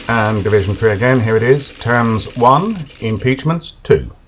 And Division 3 again, here it is. Terms 1, impeachments 2.